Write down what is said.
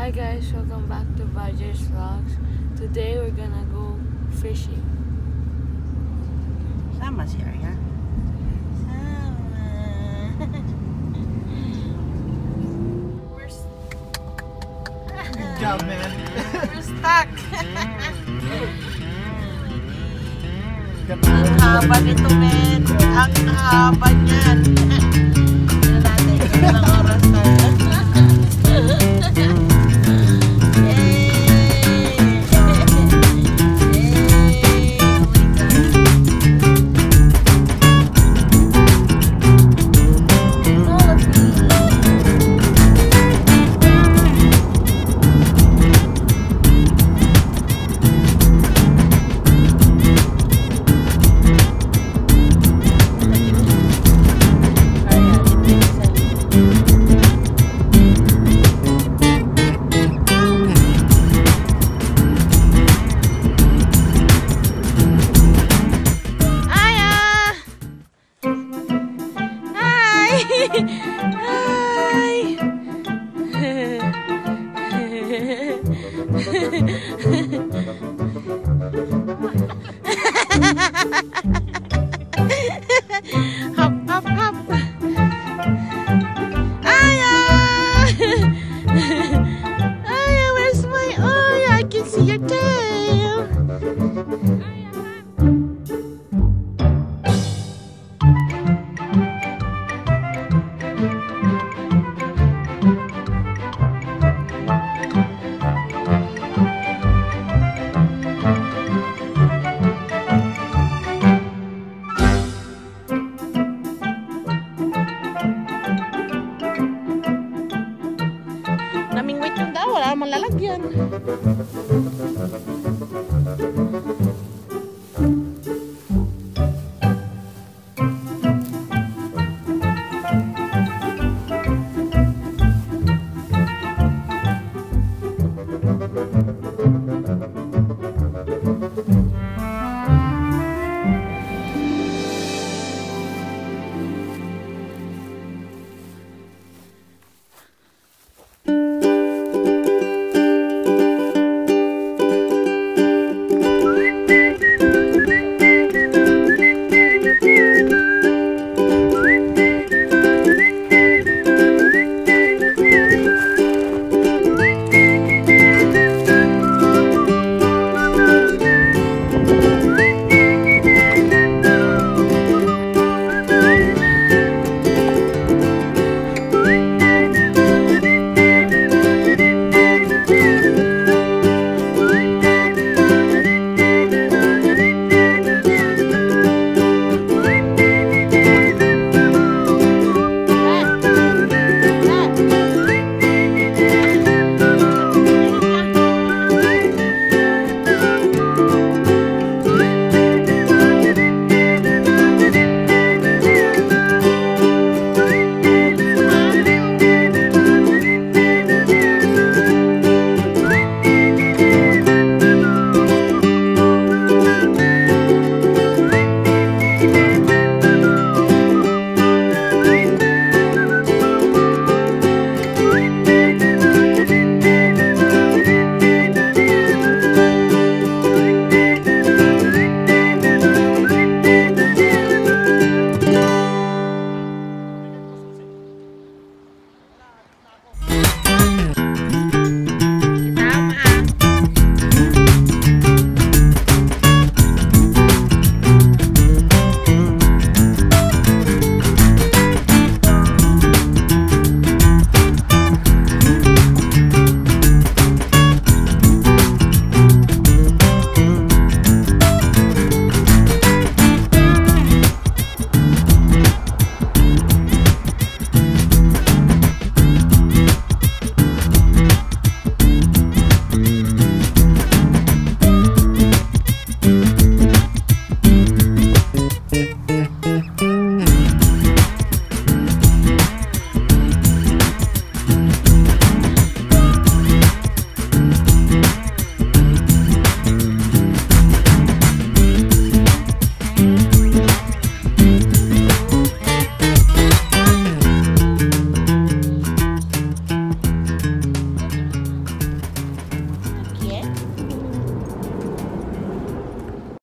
Hi guys, welcome back to Badger's Vlogs. Today we're gonna go fishing. Sama si Arya. Sama. Good job, man. We're stuck. Ang haba nito, men. Ang haba niyan. Tignan natin kung ilang oras tayo. Hop, hop, hop. Aya! Aya, where's my Aya? I can see your tail. Naming wait yung daw, wala namang lalagyan.